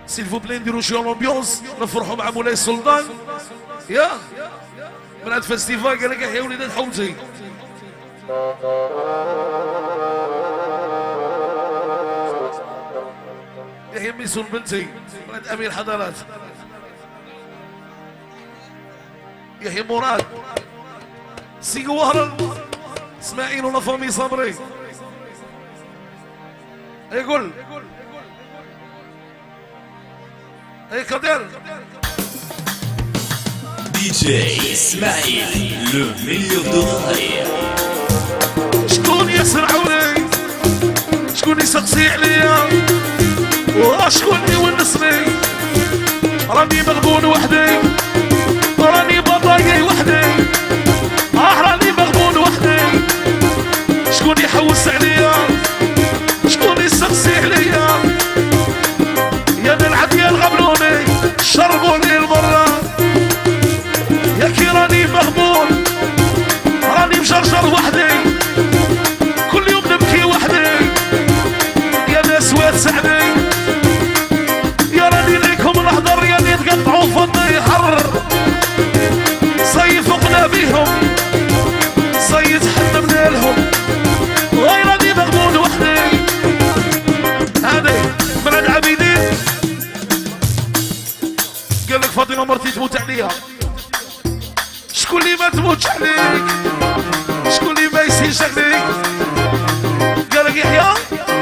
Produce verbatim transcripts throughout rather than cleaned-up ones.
سيلفو بلي نديرو شويه لومبيونس نفرحوا مع مولاي السلطان يا من هاد الفيستيفال قال لك يا وليدات حومتي يحيى ميسون بنتي من هاد امير حضارات يحيى مراد سي وهران اسماعيل ولا فامي صبري يقول اي قدر دي جي اسماعيل لو مليون دولار. شكون يسمعوني شكون يسقسي عليا وشكون يونسني راني مغبون وحدي راني بطاقي وحدي اه راني مغبون وحدي شكون يحوس عليا شكون يسقسي عليا يا نلعب يا الغبلوني شربوني المرة يا كي راني مغبون راني مشرشر وحدي كل يوم نبكي وحدي يا ناس واتسعني يا راني ليكم نحضر يا اللي تقطعوا فضي حر صيفقنا بيهم صيد حنا لهم غير راني مغبون وحدي هذي من عند عبيدين قال لك فاطمه مرتي تموت عليها شكون اللي ما تموتش عليك شكون اللي ما يسيش عليك قال لك يحيى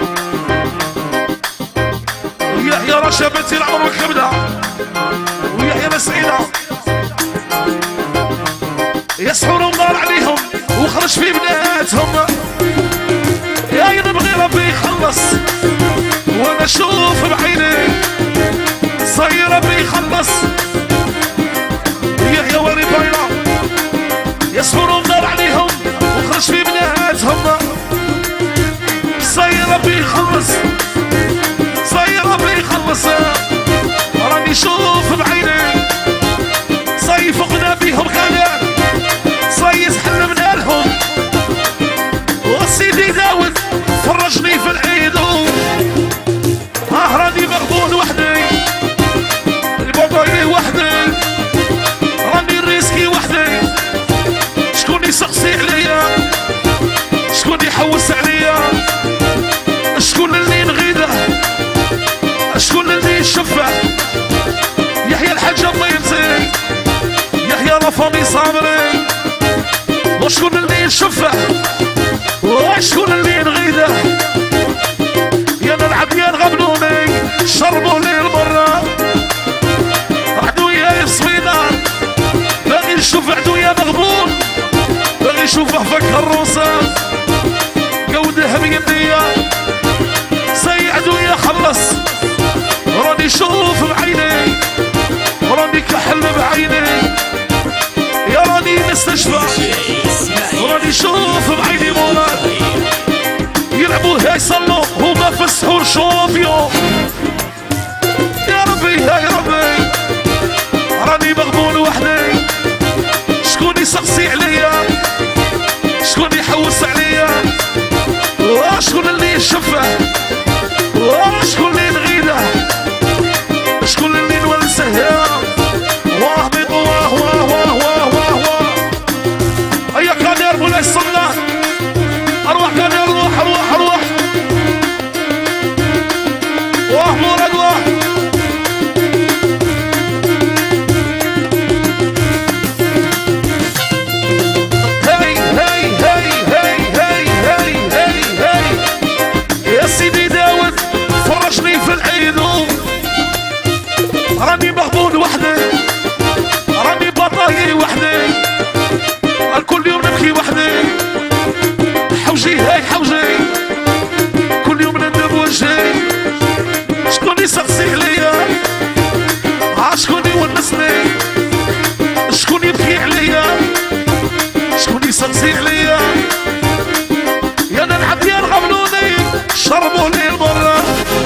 يحيى راه شابتي العمر وكبده ويحيى مسعيده يسحور ونضال عليهم وخرج في بناتهم يا نبغي ربي يخلص وانا اشوف بعيني صاير ربي يخلص يحيى وري باينه يسحور ونضال عليهم وخرج في بناتهم صاير ربي يخلص صاير ربي يخلص راني شوف بعيني صاي فقنا بيهم خلال صاي حلمنا لهم وسيدي داود فرجني في العيد اه راني مغبون وحدي البطاقي وحدي راني الريسكي وحدي شكون يسقسي عليا شكون يحوس عليا شكون اللي نغيده شكون اللي يشفع يحيى الحاج الله يمسي يحيى لافامي صابري وشكون اللي يشفع وشكون اللي نغيده يا نلعب يا نغبنوني شربوا لي المرة عدويا يصفينا باغي نشوف عدويا مغبون باغي نشوفه فك الروسة قوده بيديا سي عدويا خلص راني شوف بعيني راني كحل بعيني يا راني نستشفى راني شوف بعيني مراد يلعبوا يصلوا هما في السحور شوفيو يا ربي يا ربي راني مغبون وحدي شكون يسقسي عليا شكون يحوس عليا وشكون اللي يشفع وشكون اللي نغيده شكون اللي نولسه واه بيض واه واه واه واه واه واه هيا قادر مولاي السلطان اروح قادر روح روح روح واه مراد واه هاي هاي هاي هاي هاي هاي هاي هاي يا سيدي داود فرجني في العيد راني مغبون وحدي راني بطاقي وحدي كل يوم نبكي وحدي حوجي هاي حوجي كل يوم ندب وجهي شكون يسقسي عليا شكون يونسني شكون يبكي عليا شكون يسقسي عليا يا نلعب يا نغبنوني شربوا لي المرة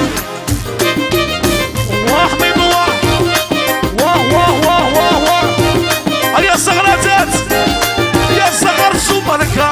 واحمد واه واه واه واه واه واه يا صغراتات يا صغر سمركا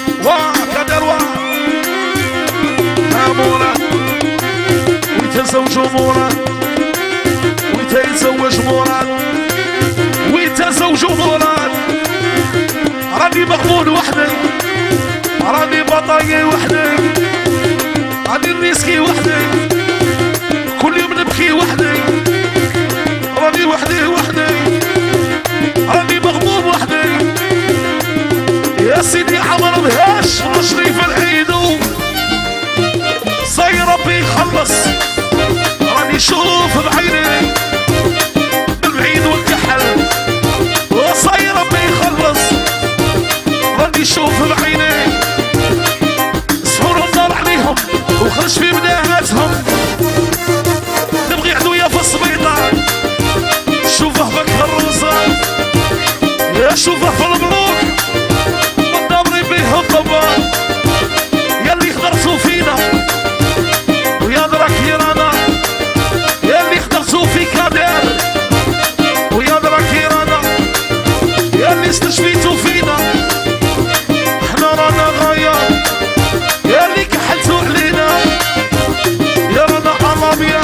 واه قدر واه امونا ويتنسوا يتزوجوا مراد ويتزوج مراد ويتزوجوا مراد. راني مغبون وحدي، راني بطاية وحدي، راني الريسكي وحدي، كل يوم نبكي وحدي، راني وحدي وحدي، راني مغبون وحدي. يا سيدي عمر بهاش وشريف العيدو صاي ربي يخلص. راني شوف بعيني البعيد والكحل وصاي ربي يخلص. راني شوف بعيني سحورهم دار عليهم وخرج في بداهاتهم. نبغي عدوية في السبيطار شوفه بك الرزاق، يا شوفه في البلوك والدبري بيه الضباب. يا اللي خضرتو فينا ويا دراك يرانا، يا اللي خضرتو في كادر ويا دراك يرانا، يا اللي استشفيتو فينا احنا رانا غاية، يا اللي كحلتو علينا يا رانا عربية.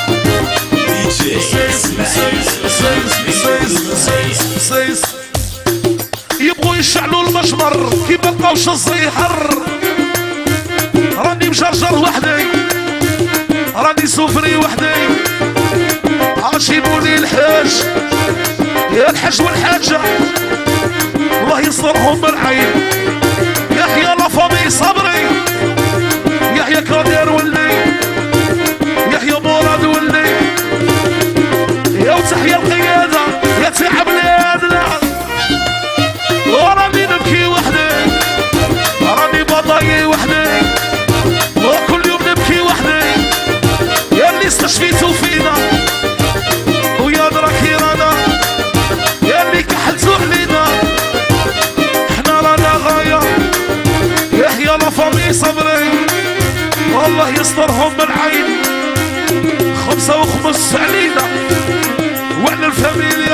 سيس يبغوا يشعلوا المشمر كي ملقاوش الزيحر. راني مشرجر وحدي، راني سفري وحدي، عاشبوني الحاج يا الحاج والحاجة الله يصرهم بالعين. يحيى لافامي صبري، يحيى كادر ولي، يحيى مراد ولي، يا وتحيا القيادة يا تعب بلادنا. وراني نبكي وحدي، راني بطاية وحدي، وكل يوم نبكي وحدي. يا اللي استشفيتو فينا ويا دراك رانا، يا اللي كحلتو علينا احنا رانا غاية. يحيى لافامي صبري والله يسترهم بالعين. خمسة وخمس علينا وعلى الفاميليا.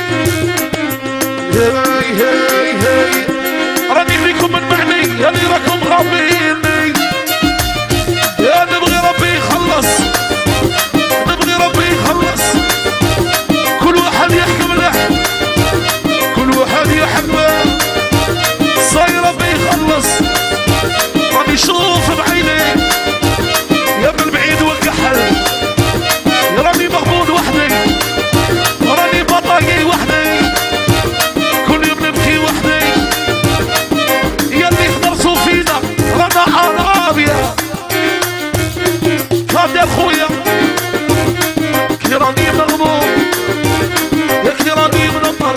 هاي هاي هاي راني فيكم من معني يا اللي راكم غابيني. يا نبغي ربي يخلص، نبغي ربي يخلص. كل واحد يحكم له، كل واحد يحكم صاي ربي يخلص. راني شوف بعيني يا ابن البعيد والكحل، يا راني مغبون وحدي، راني بطاقي وحدي، كل يوم نبكي وحدي. يا اللي خضرتو فينا رانا عربية. كادر خويا كي راني مغبون، يا كي راني منمر،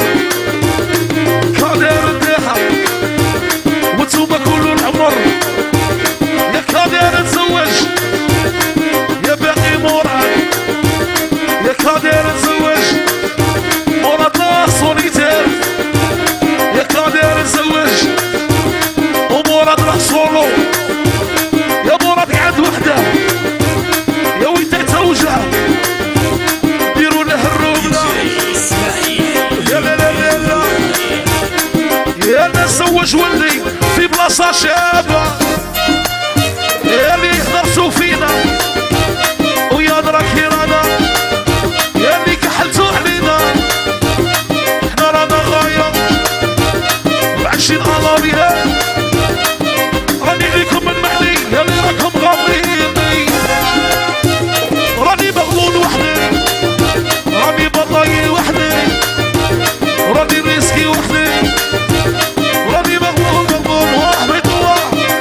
كادر نديها وانتوما كل العمر. يا كادر نتزوج يا باقي مراد، يا كادر نتزوج مراد ناصونيتير، يا كادر نتزوج ومراد راح سولو. يا مراد قعد وحده يا ويتا توجع ديروا له الروبله. يا لا لا لا لا يا اللي تزوج ولدي في بلاصه شابه، يا اللي خضرتو فينا ويا دراك رانا، يا اللي كحلتو علينا احنا رانا غاية وعايشين علابيها. راني فيكم من معني يا اللي راكم غابيني، راني مغلول وحدي، راني بطاية وحدي، راني ريسكي وحدي، راني مغلول مغلول وحدي طوع.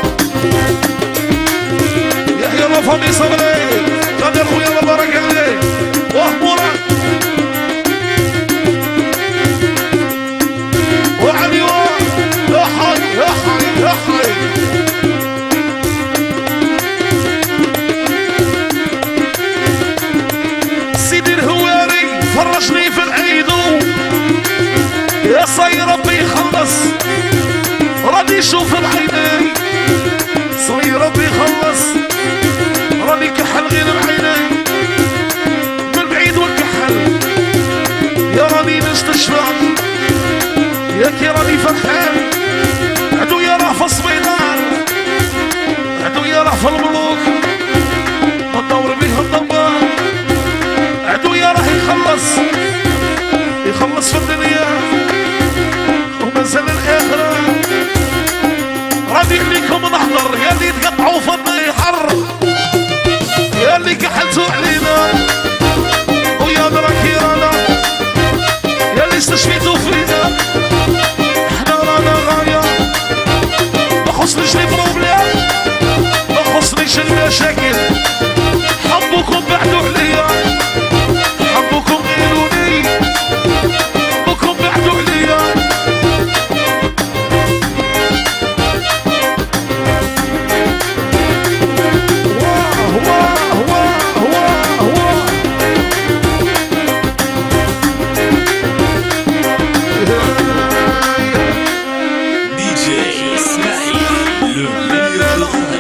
يحيى لافامي صبري قادر خويا والله راك عليه وهمورك وعلي يا حي يا حي يا حي. سيدي الهواري فرجني في العيدو، يا صاي ربي يخلص. راني شوف بعيني صاي ربي يخلص. راني كحل غير بعيني من بعيد والكحل، يا راني نستشفى يا كي راني فرحان. عدو يا راه في السبيطار، عدو يا راه في الملوك، ندور بيه الضباب. النار يا اللي تقطعوا في الضي حر يا اللي كحلتوا علينا ويا دراكي رانا يا اللي استشفيتوا فينا احنا رانا غاية ما خصنيش لي بروبليم ما خصنيش المشاكل حبوكم بعدوا عليا حبوكم غيروني حبوكم بعدوا عليا دي جي اسماعيل le meilleur